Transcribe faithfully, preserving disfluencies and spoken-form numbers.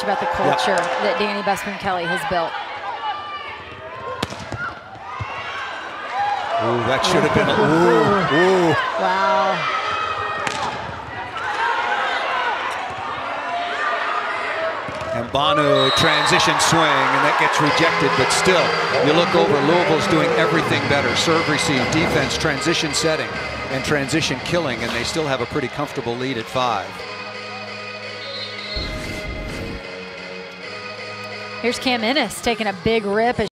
much about the culture yep. that Danny Busman Kelly has built. Ooh, that should have been a, ooh, ooh. Wow. And Banu transition swing, and that gets rejected, but still, you look over, Louisville's doing everything better. Serve, receive, defense, transition setting, and transition killing, and they still have a pretty comfortable lead at five. Here's Cam Ennis taking a big rip.